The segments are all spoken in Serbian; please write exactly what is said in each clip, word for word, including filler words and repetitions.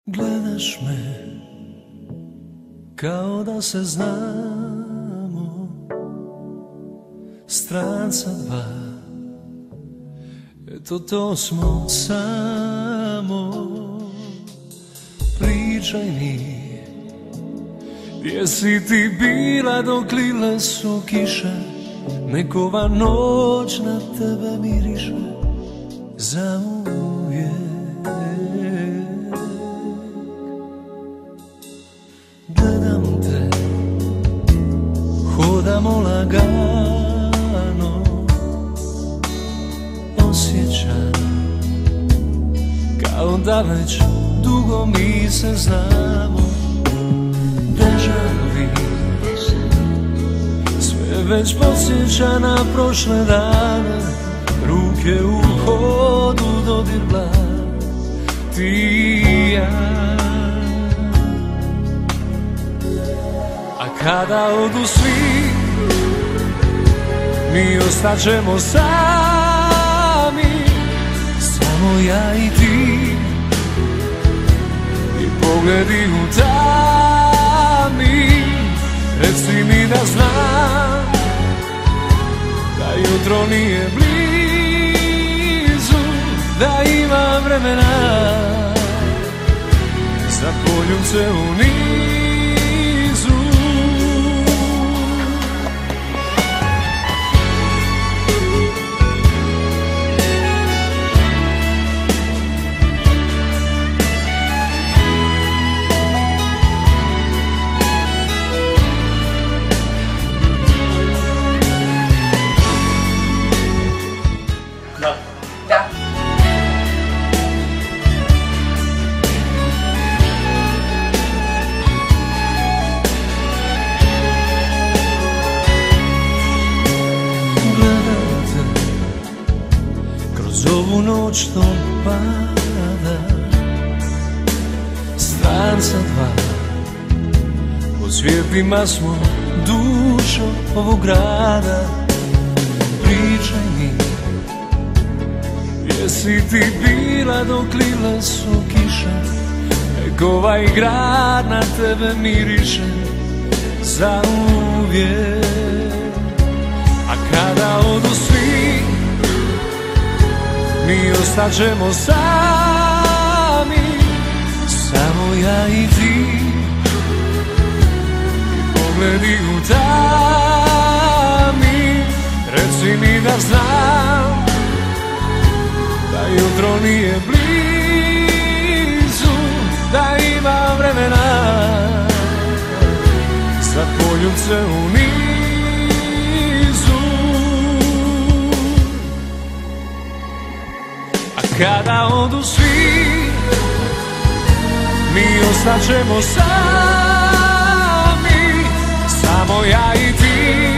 Gledaš me kao da se znamo, stranca dva, eto to smo samo. Pričaj mi, gdje si ti bila dok lile su kiše, nekova noć na tebe miriše zauvijek. Gledam te, hodamo lagano, osjećam kao da već dugo mi se znamo. Deja vu, sve već podsjeća na prošle dane, ruke u hodu, dodir blag, ti i ja. A kada odu svi, mi ostaćemo sami, samo ja i ti, i pogledi u tami. Reci mi da znam da jutro nije blizu, da ima vremena za poljubce u nizu. Da. Gledam te kroz ovu noć što pada, stranca dva, pod svjetlima smo dušo ovog grada. Pričaj mi, gdje si ti bila dok lile su kiše, nek ovaj grad na tebe miriše zauvijek. A kada odu svi, mi ostaćemo sami, samo ja i ti, i pogledi u tami. Reci mi da znam da jutro nije blizu, da ima vremena za poljubce u nizu. A kada odu svi, mi ostaćemo sami, samo ja i ti,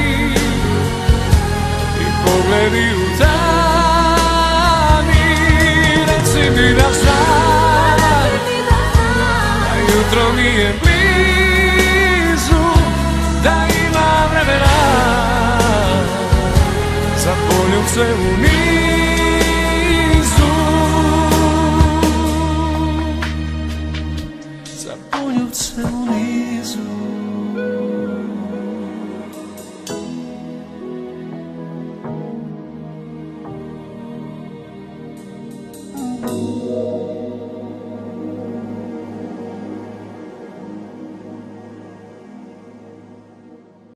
i pogledi u tami. Reci mi da znam da jutro nije blizu, da ima vremena za poljubce u nizu, za poljubce u nizu.